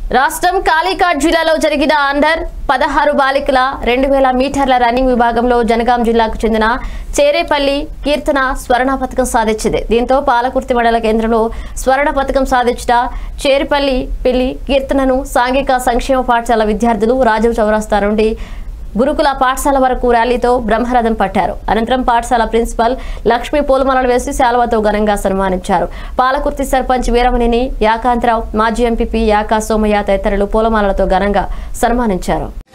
రాష్ట్రం కాళీఘాట్ జిల్లాలో జరిగిన అండర్ 16 బాలికల 2000 మీటర్ల రన్నింగ్ విభాగంలో జనగాం జిల్లాకు చెందిన చేరేపల్లి కీర్తన స్వర్ణ పతకం సాధించింది. దీంతో పాలకుర్తి మండల కేంద్రంలో స్వర్ణ పతకం సాధించిన చేరేపల్లి పిల్లి కీర్తనను సాంఘిక సంక్షేమ పాఠశాల విద్యార్థులు రాజీవ్ చౌరస్తా నుండి గురుకుల పాఠశాల వరకు ర్యాలీతో బ్రహ్మరథం పట్టారు. అనంతరం పాఠశాల ప్రిన్సిపల్ లక్ష్మి పూలమాలలు వేసి శాలువాతో ఘనంగా సన్మానించారు. పాలకుర్తి సర్పంచ్ వీరమణిని యాకాంతరావు, మాజీ ఎంపీపీ యాకా సోమయ్య తదితరులు పూలమాలలతో ఘనంగా సన్మానించారు.